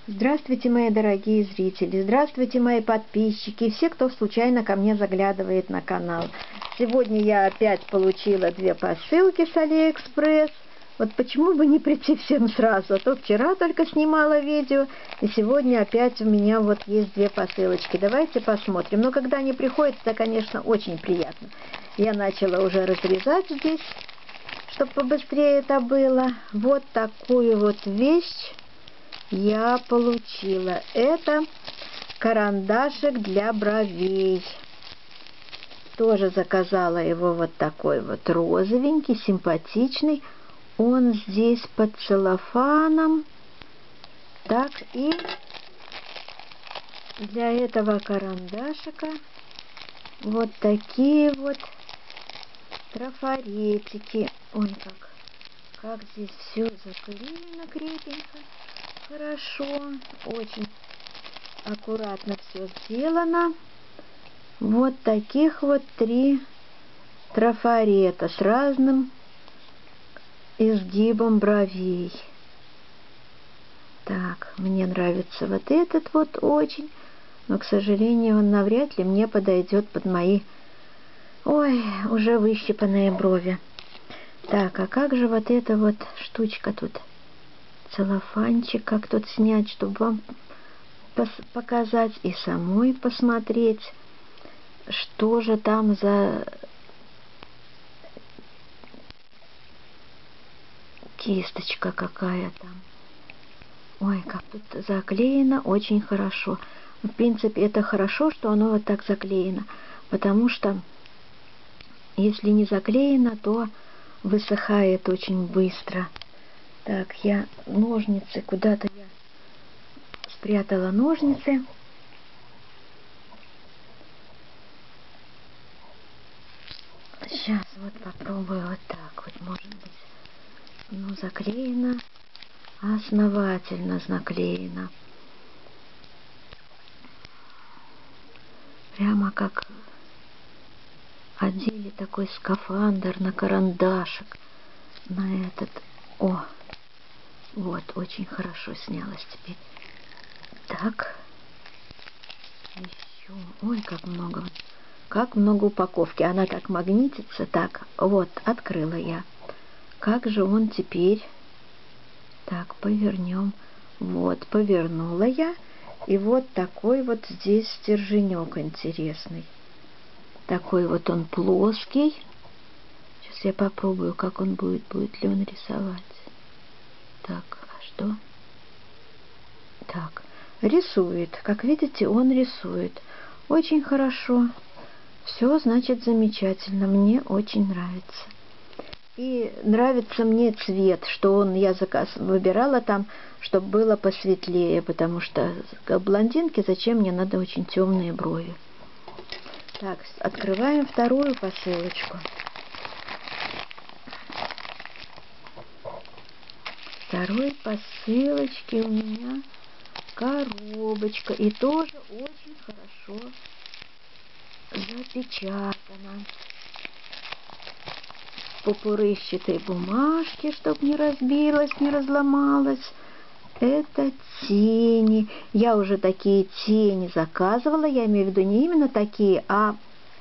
Здравствуйте, мои дорогие зрители, здравствуйте, мои подписчики и все, кто случайно ко мне заглядывает на канал. Сегодня я опять получила 2 посылки с Алиэкспресс. Вот почему бы не прийти всем сразу, а то вчера только снимала видео, и сегодня опять у меня вот есть 2 посылочки. Давайте посмотрим. Но когда они приходят, это, конечно, очень приятно. Я начала уже разрезать здесь, чтобы побыстрее это было. Вот такую вот вещь я получила. Это карандашик для бровей. Тоже заказала его вот такой вот розовенький, симпатичный. Он здесь под целлофаном. Так, и для этого карандашика вот такие вот трафаретики. Ой, как здесь все заклеено крепенько. Хорошо, очень аккуратно все сделано. Вот таких вот 3 трафарета с разным изгибом бровей. Так, мне нравится вот этот вот очень, но, к сожалению, он навряд ли мне подойдет под мои, уже выщипанные брови. Так, а как же вот эта вот штучка тут? Целлофанчик, как тут снять, чтобы вам показать и самой посмотреть, что же там за кисточка какая там. Ой, как тут заклеено очень хорошо. В принципе, это хорошо, что оно вот так заклеено, потому что если не заклеено, то высыхает очень быстро. Так, я ножницы, куда-то я спрятала ножницы. Сейчас вот попробую вот так вот, может быть, заклеено, основательно заклеено. Прямо как одели такой скафандр на карандашик, на этот. О, вот, очень хорошо снялось теперь. Так, еще, ой, как много упаковки. Она так магнитится. Так, вот, открыла я. Как же он теперь? Так, повернем. Вот, повернула я. И вот такой вот здесь стерженек интересный. Такой вот он плоский. Сейчас я попробую, как он будет ли он рисовать. Так, а что? Так, рисует. Как видите, он рисует. Очень хорошо. Все, значит, замечательно. Мне очень нравится. И нравится мне цвет, что я выбирала там, чтобы было посветлее, потому что как блондинке зачем мне надо очень темные брови. Так, открываем вторую посылочку. Второй посылочки у меня коробочка. И тоже очень хорошо запечатана. Пупырышчатой бумажки, чтобы не разбилась, не разломалась. Это тени. Я уже такие тени заказывала. Я имею в виду не именно такие, а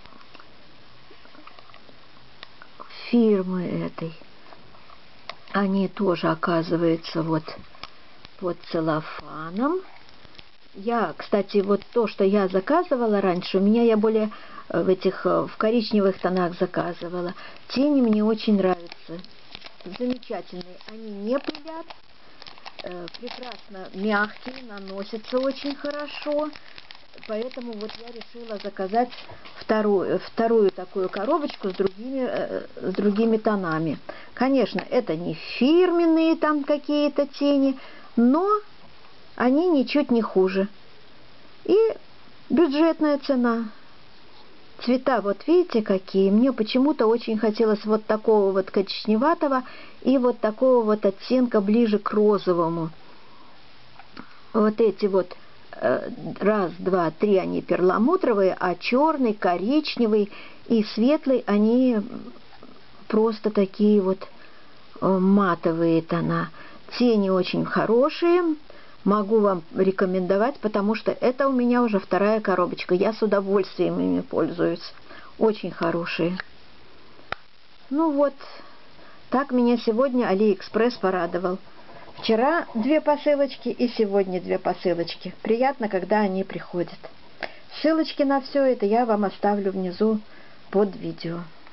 фирмы этой. Они тоже, оказывается, вот под целлофаном. Кстати, вот то, что я заказывала раньше, я более в коричневых тонах заказывала. Тени мне очень нравятся. Замечательные. Они не пылят, прекрасно мягкие, наносятся очень хорошо. Поэтому вот я решила заказать вторую такую коробочку с другими тонами. Конечно, это не фирменные там какие-то тени, но они ничуть не хуже. И бюджетная цена. Цвета, вот видите, какие. Мне почему-то очень хотелось вот такого вот коричневатого и вот такого вот оттенка ближе к розовому. Вот эти вот раз, два, три, они перламутровые, а черный, коричневый и светлый, они просто такие вот матовые тона. Тени очень хорошие, могу вам рекомендовать, потому что это у меня уже вторая коробочка. Я с удовольствием ими пользуюсь. Очень хорошие. Ну вот, так меня сегодня Алиэкспресс порадовал. Вчера 2 посылочки и сегодня 2 посылочки. Приятно, когда они приходят. Ссылочки на все это я вам оставлю внизу под видео.